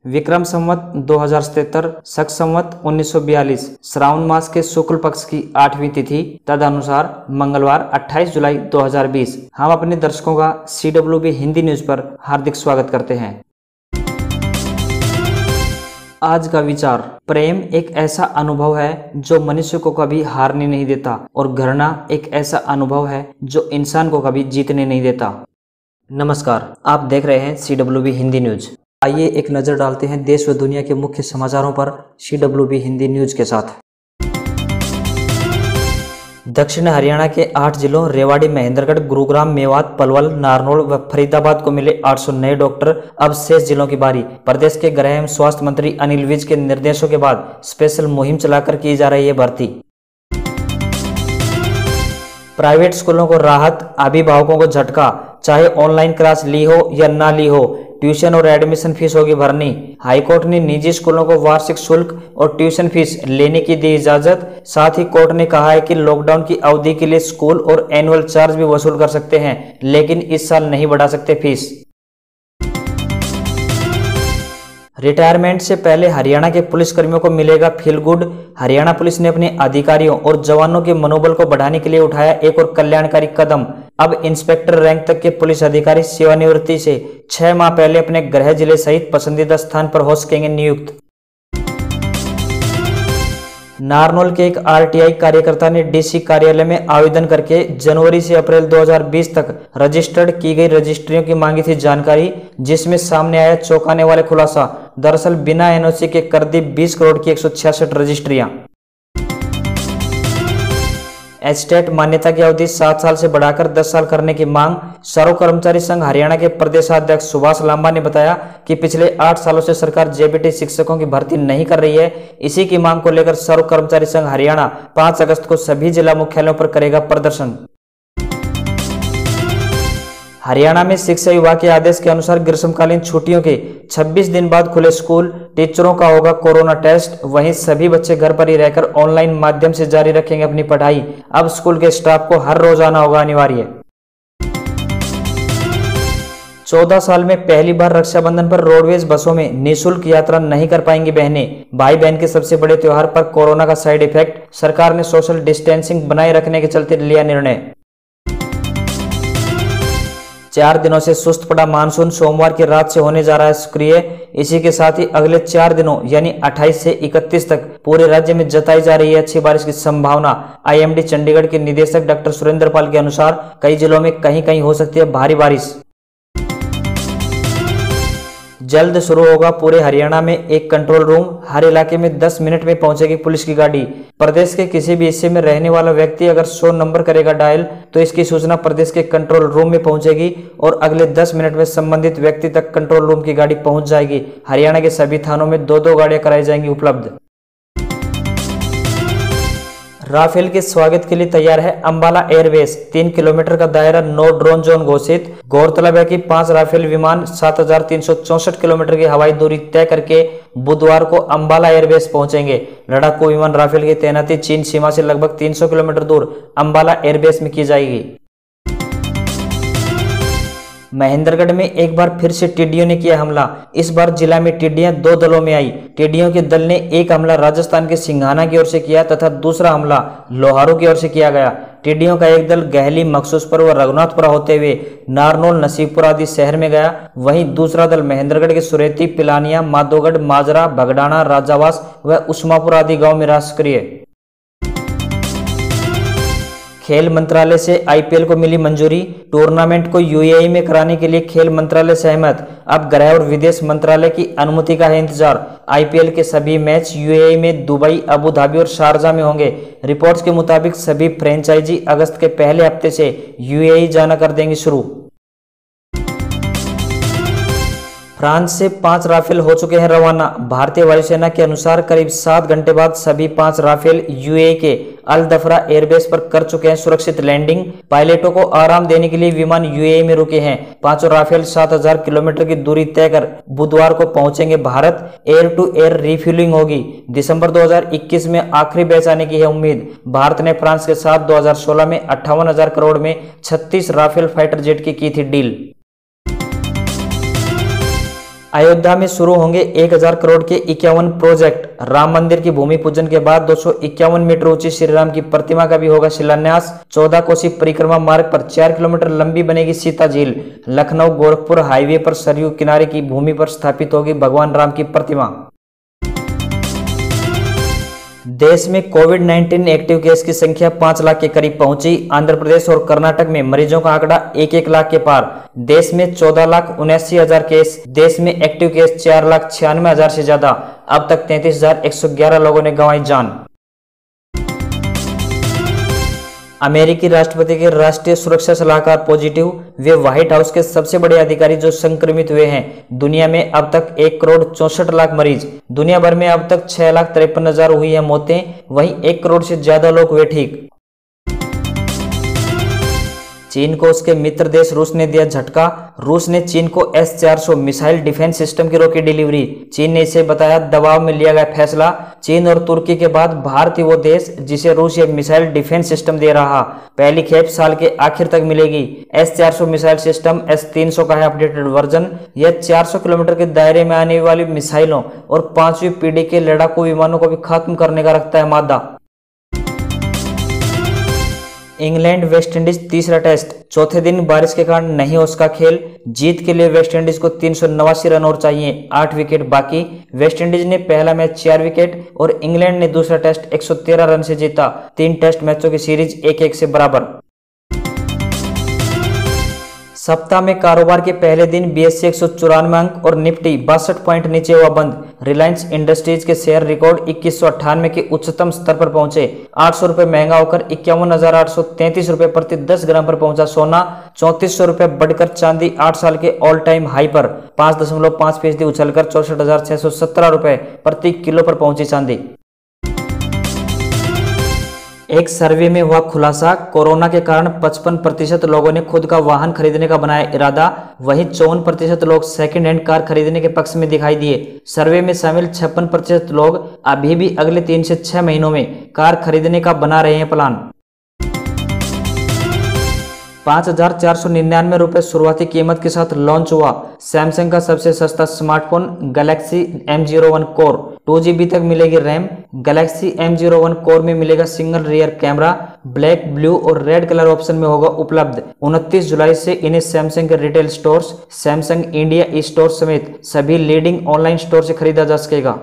विक्रम संवत 2077 शक संवत 1942 श्रावण मास के शुक्ल पक्ष की 8वीं तिथि तदनुसार मंगलवार 28 जुलाई 2020। हम अपने दर्शकों का CWB हिंदी न्यूज पर हार्दिक स्वागत करते हैं। आज का विचार, प्रेम एक ऐसा अनुभव है जो मनुष्य को कभी हारने नहीं देता और घृणा एक ऐसा अनुभव है जो इंसान को कभी जीतने नहीं देता। नमस्कार, आप देख रहे हैं CWB हिंदी न्यूज। आइए एक नजर डालते हैं देश व दुनिया के मुख्य समाचारों पर CWB हिंदी न्यूज के साथ। दक्षिण हरियाणा के 8 जिलों रेवाड़ी, महेंद्रगढ़, गुरुग्राम, मेवात, पलवल, नारनौल व फरीदाबाद को मिले 800 नए डॉक्टर। अब शेष जिलों की बारी। प्रदेश के गृह एवं स्वास्थ्य मंत्री अनिल विज के निर्देशों के बाद स्पेशल मुहिम चलाकर की जा रही है भर्ती। प्राइवेट स्कूलों को राहत, अभिभावकों को झटका। चाहे ऑनलाइन क्लास ली हो या ना ली हो, ट्यूशन और एडमिशन फीस होगी भरनी। हाईकोर्ट ने निजी स्कूलों को वार्षिक शुल्क और ट्यूशन फीस लेने की दी इजाजत। साथ ही कोर्ट ने कहा है कि लॉकडाउन की अवधि के लिए स्कूल और एनुअल चार्ज भी वसूल कर सकते हैं, लेकिन इस साल नहीं बढ़ा सकते फीस। रिटायरमेंट से पहले हरियाणा के पुलिसकर्मियों को मिलेगा फील गुड। हरियाणा पुलिस ने अपने अधिकारियों और जवानों के मनोबल को बढ़ाने के लिए उठाया एक और कल्याणकारी कदम। अब इंस्पेक्टर रैंक तक के पुलिस अधिकारी सेवानिवृत्ति से 6 माह पहले अपने गृह जिले सहित पसंदीदा स्थान पर हो सकेंगे नियुक्त। नारनौल के एक RTI कार्यकर्ता ने DC कार्यालय में आवेदन करके जनवरी से अप्रैल 2020 तक रजिस्टर्ड की गई रजिस्ट्रियों की मांगी थी जानकारी, जिसमें सामने आया चौंकाने वाला खुलासा। दरअसल बिना NOC के कर दी 20 करोड़ की 166 रजिस्ट्रियां। एस्टेट मान्यता की अवधि 7 साल से बढ़ाकर 10 साल करने की मांग। सर्व कर्मचारी संघ हरियाणा के प्रदेशाध्यक्ष सुभाष लांबा ने बताया कि पिछले 8 सालों से सरकार JBT शिक्षकों की भर्ती नहीं कर रही है। इसी की मांग को लेकर सर्व कर्मचारी संघ हरियाणा 5 अगस्त को सभी जिला मुख्यालयों पर करेगा प्रदर्शन। हरियाणा में शिक्षा विभाग के आदेश के अनुसार ग्रीष्मकालीन छुट्टियों के 26 दिन बाद खुले स्कूल। टीचरों का होगा कोरोना टेस्ट। वहीं सभी बच्चे घर पर ही रहकर ऑनलाइन माध्यम से जारी रखेंगे अपनी पढ़ाई। अब स्कूल के स्टाफ को हर रोज आना होगा अनिवार्य। 14 साल में पहली बार रक्षाबंधन पर रोडवेज बसों में निःशुल्क यात्रा नहीं कर पाएंगी बहनें। भाई बहन के सबसे बड़े त्योहार पर कोरोना का साइड इफेक्ट। सरकार ने सोशल डिस्टेंसिंग बनाए रखने के चलते लिया निर्णय। 4 दिनों से सुस्त पड़ा मानसून सोमवार की रात से होने जा रहा है सक्रिय। इसी के साथ ही अगले 4 दिनों यानी 28 से 31 तक पूरे राज्य में जताई जा रही है अच्छी बारिश की संभावना। IMD चंडीगढ़ के निदेशक डॉक्टर सुरेंद्र पाल के अनुसार कई जिलों में कहीं कहीं हो सकती है भारी बारिश। जल्द शुरू होगा पूरे हरियाणा में एक कंट्रोल रूम। हर इलाके में 10 मिनट में पहुंचेगी पुलिस की गाड़ी। प्रदेश के किसी भी हिस्से में रहने वाला व्यक्ति अगर 100 नंबर करेगा डायल तो इसकी सूचना प्रदेश के कंट्रोल रूम में पहुंचेगी और अगले 10 मिनट में संबंधित व्यक्ति तक कंट्रोल रूम की गाड़ी पहुंच जाएगी। हरियाणा के सभी थानों में 2-2 गाड़ियां कराई जाएंगी उपलब्ध। राफेल के स्वागत के लिए तैयार है अंबाला एयरबेस। 3 किलोमीटर का दायरा, नो ड्रोन जोन घोषित। गौरतलब है कि 5 राफेल विमान 7364 किलोमीटर की हवाई दूरी तय करके बुधवार को अंबाला एयरबेस पहुंचेंगे। लड़ाकू विमान राफेल की तैनाती चीन सीमा से लगभग 300 किलोमीटर दूर अंबाला एयरबेस में की जाएगी। महेंद्रगढ़ में एक बार फिर से टिड्डियों ने किया हमला। इस बार जिला में टिड्डियां 2 दलों में आई। टिड्डियों के दल ने एक हमला राजस्थान के सिंघाना की ओर से किया तथा दूसरा हमला लोहारू की ओर से किया गया। टिड्डियों का एक दल गहली, मखसूसपुर व रघुनाथपुरा होते हुए नारनौल, नसीबपुर आदि शहर में गया। वहीं दूसरा दल महेंद्रगढ़ के सुरेती, पिलानिया, माधोगढ़, माजरा, भगडाना, राजावास व उस्मापुर आदि गाँव में रहा सक्रिय। खेल मंत्रालय से IPL को मिली मंजूरी। टूर्नामेंट को UAE में कराने के लिए खेल मंत्रालय सहमत। अब गृह और विदेश मंत्रालय की अनुमति का है इंतजार। IPL के सभी मैच UAE में दुबई, अबू धाबी और शारजा में होंगे। रिपोर्ट्स के मुताबिक सभी फ्रेंचाइजी अगस्त के पहले हफ्ते से UAE जाना कर देंगे शुरू। फ्रांस से 5 राफेल हो चुके हैं रवाना। भारतीय वायुसेना के अनुसार करीब 7 घंटे बाद सभी 5 राफेल UAE के अल दफरा एयरबेस पर कर चुके हैं सुरक्षित लैंडिंग। पायलटों को आराम देने के लिए विमान UAE में रुके हैं। 5 राफेल 7000 किलोमीटर की दूरी तय कर बुधवार को पहुंचेंगे भारत। एयर टू एयर रिफ्यूलिंग होगी। दिसंबर 2021 में आखिरी बैच आने की है उम्मीद। भारत ने फ्रांस के साथ 2016 में 58,000 करोड़ में 36 राफेल फाइटर जेट की थी डील। अयोध्या में शुरू होंगे 1000 करोड़ के 51 प्रोजेक्ट। राम मंदिर की भूमि पूजन के बाद 251 मीटर ऊंची श्रीराम की प्रतिमा का भी होगा शिलान्यास। 14 कोसी परिक्रमा मार्ग पर 4 किलोमीटर लंबी बनेगी सीता झील। लखनऊ गोरखपुर हाईवे पर सरयू किनारे की भूमि पर स्थापित होगी भगवान राम की प्रतिमा। देश में कोविड-19 एक्टिव केस की संख्या 5 लाख के करीब पहुंची। आंध्र प्रदेश और कर्नाटक में मरीजों का आंकड़ा 1-1 लाख के पार। देश में 14,79,000 केस। देश में एक्टिव केस 4,96,000 से ज्यादा। अब तक 33,111 लोगों ने गंवाई जान। अमेरिकी राष्ट्रपति के राष्ट्रीय सुरक्षा सलाहकार पॉजिटिव। वे व्हाइट हाउस के सबसे बड़े अधिकारी जो संक्रमित हुए हैं। दुनिया में अब तक 1,64,00,000 मरीज। दुनिया भर में अब तक 6,53,000 हुई है मौतें। वहीं 1 करोड़ से ज्यादा लोग हुए ठीक। चीन को उसके मित्र देश रूस ने दिया झटका। रूस ने चीन को S-400 मिसाइल डिफेंस सिस्टम की रोकी डिलीवरी। चीन ने इसे बताया दबाव में लिया गया फैसला। चीन और तुर्की के बाद भारत ही वो देश जिसे रूस ये मिसाइल डिफेंस सिस्टम दे रहा। पहली खेप साल के आखिर तक मिलेगी। S-400 मिसाइल सिस्टम S-300 का है अपडेटेड वर्जन। यह 400 किलोमीटर के दायरे में आने वाली मिसाइलों और 5वीं पीढ़ी के लड़ाकू विमानों को भी खत्म करने का रखता है मादा। इंग्लैंड वेस्टइंडीज तीसरा टेस्ट। चौथे दिन बारिश के कारण नहीं हो उसका खेल। जीत के लिए वेस्टइंडीज को 389 रन और चाहिए। 8 विकेट बाकी। वेस्टइंडीज ने पहला मैच 4 विकेट और इंग्लैंड ने दूसरा टेस्ट 113 रन से जीता। 3 टेस्ट मैचों की सीरीज 1-1 से बराबर। सप्ताह में कारोबार के पहले दिन BSE 194 अंक और निफ्टी 62 पॉइंट नीचे हुआ बंद। रिलायंस इंडस्ट्रीज के शेयर रिकॉर्ड 2198 के उच्चतम स्तर पर पहुंचे। 800 रुपए महंगा होकर 51,833 रुपए प्रति 10 ग्राम पर पहुंचा सोना। 3400 रुपए बढ़कर चांदी 8 साल के ऑल टाइम हाई पर 5.5% उछलकर 64,617 रुपए प्रति किलो पर पहुंची चांदी। एक सर्वे में हुआ खुलासा, कोरोना के कारण 55% लोगों ने खुद का वाहन खरीदने का बनाया इरादा। वहीं 54% लोग सेकंड हैंड कार खरीदने के पक्ष में दिखाई दिए। सर्वे में शामिल 56% लोग अभी भी अगले 3 से 6 महीनों में कार खरीदने का बना रहे हैं प्लान। 5,499 रुपए शुरुआती कीमत के साथ लॉन्च हुआ सैमसंग का सबसे सस्ता smartphone Galaxy M01 core. 2GB तक मिलेगी रैम। गैलेक्सी M01 कोर में मिलेगा single rear camera. Black, blue और रेड कलर ऑप्शन में होगा उपलब्ध। 29 जुलाई से इन्हें सैमसंग के retail stores, Samsung India e store समेत सभी लीडिंग ऑनलाइन स्टोर से खरीदा जा सकेगा।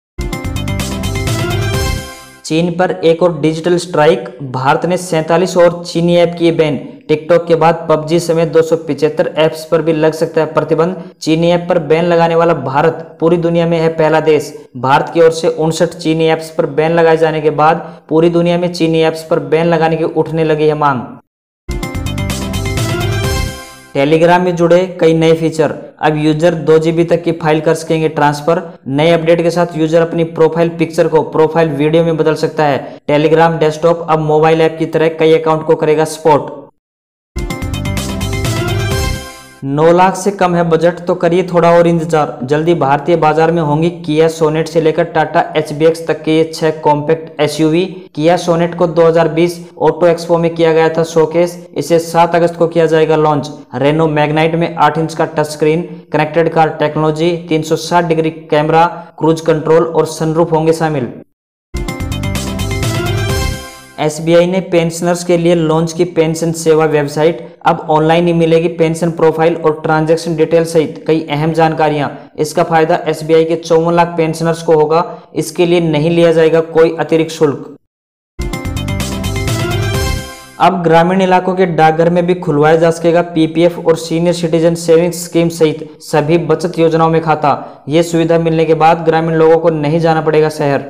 चीन पर एक और डिजिटल स्ट्राइक। भारत ने 47 और चीनी ऐप किए बैन। टिकटॉक के बाद PUBG समेत 275 ऐप्स पर भी लग सकता है प्रतिबंध। चीनी ऐप पर बैन लगाने वाला भारत पूरी दुनिया में है पहला देश। भारत की ओर से 59 चीनी ऐप्स पर बैन लगाए जाने के बाद पूरी दुनिया में चीनी ऐप्स पर बैन लगाने की उठने लगी है मांग। टेलीग्राम में जुड़े कई नए फीचर। अब यूजर 2GB तक की फाइल कर सकेंगे ट्रांसफर। नए अपडेट के साथ यूजर अपनी प्रोफाइल पिक्चर को प्रोफाइल वीडियो में बदल सकता है। टेलीग्राम डेस्कटॉप अब मोबाइल ऐप की तरह कई अकाउंट को करेगा सपोर्ट। 9 लाख से कम है बजट तो करिए थोड़ा और इंतजार। जल्दी भारतीय बाजार में होंगी किया सोनेट से लेकर टाटा HBX तक के ये 6 कॉम्पैक्ट SUV। किया सोनेट को 2020 ऑटो एक्सपो में किया गया था शोकेस। इसे 7 अगस्त को किया जाएगा लॉन्च। रेनो मैग्नाइट में 8 इंच का touch screen, connected car technology, 360 degree camera, cruise control और सनरूफ होंगे शामिल। SBI ने पेंशनर्स के लिए लॉन्च की पेंशन सेवा वेबसाइट। अब ऑनलाइन ही मिलेगी पेंशन प्रोफाइल और ट्रांजैक्शन डिटेल सहित कई अहम जानकारियां। इसका फायदा SBI के 54 लाख पेंशनर्स को होगा। इसके लिए नहीं लिया जाएगा कोई अतिरिक्त शुल्क। अब ग्रामीण इलाकों के डाकघर में भी खुलवाया जा सकेगा PPF और सीनियर सिटीजन सेविंग्स स्कीम सहित सभी बचत योजनाओं में खाता। ये सुविधा मिलने के बाद ग्रामीण लोगों को नहीं जाना पड़ेगा शहर।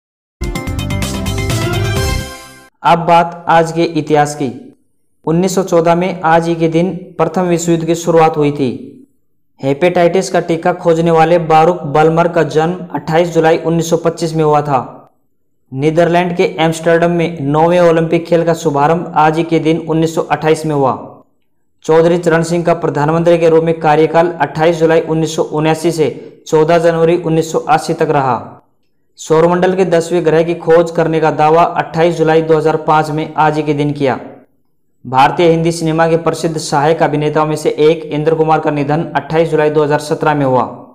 अब बात आज के इतिहास की। 1914 में आज ही के दिन प्रथम विश्व युद्ध की शुरुआत हुई थी। हेपेटाइटिस का टीका खोजने वाले बारूक बल्मर का जन्म 28 जुलाई 1925 में हुआ था। नीदरलैंड के एम्स्टर्डम में 9वें ओलंपिक खेल का शुभारंभ आज ही के दिन 1928 में हुआ। चौधरी चरण सिंह का प्रधानमंत्री के रूप में कार्यकाल 28 जुलाई 1979 से 14 जनवरी 1980 तक रहा। सौरमंडल के 10वें ग्रह की खोज करने का दावा 28 जुलाई 2005 में आज ही के दिन किया। भारतीय हिंदी सिनेमा के प्रसिद्ध सहायक अभिनेताओं में से एक इंद्र कुमार का निधन 28 जुलाई 2017 में हुआ।